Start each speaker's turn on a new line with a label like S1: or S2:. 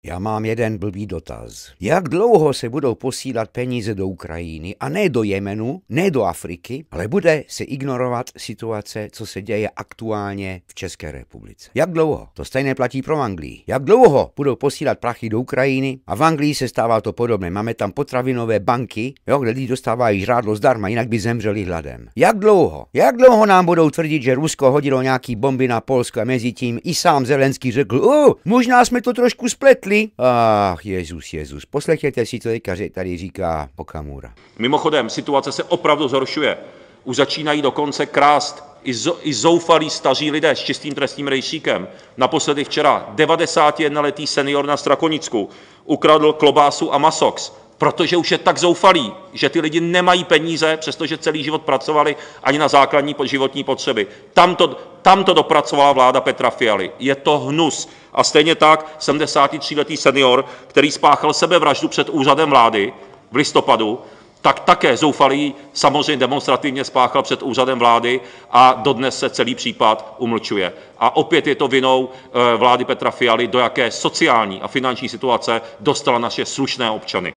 S1: Já mám jeden blbý dotaz. Jak dlouho se budou posílat peníze do Ukrajiny a ne do Jemenu, ne do Afriky, ale bude se ignorovat situace, co se děje aktuálně v České republice? Jak dlouho? To stejné platí pro Anglii. Jak dlouho budou posílat prachy do Ukrajiny a v Anglii se stává to podobné. Máme tam potravinové banky, jo, kde lidi dostávají žrádlo zdarma, jinak by zemřeli hladem. Jak dlouho? Jak dlouho nám budou tvrdit, že Rusko hodilo nějaký bomby na Polsko a mezi tím i sám Zelenský řekl, možná jsme to trošku spletli. Ach, Jezus. Poslechněte si to, tady říká Okamura.
S2: Mimochodem, situace se opravdu zhoršuje. Už začínají dokonce krást i zoufalí staří lidé s čistým trestním rejstříkem. Naposledy včera 91letý senior na Strakonicku ukradl klobásu a masox, protože už je tak zoufalý, že ty lidi nemají peníze, přestože celý život pracovali ani na základní životní potřeby. Tam to dopracovala vláda Petra Fialy. Je to hnus. A stejně tak 73letý senior, který spáchal sebevraždu před úřadem vlády v listopadu, tak také zoufalý samozřejmě demonstrativně spáchal před úřadem vlády a dodnes se celý případ umlčuje. A opět je to vinou vlády Petra Fialy, do jaké sociální a finanční situace dostala naše slušné občany.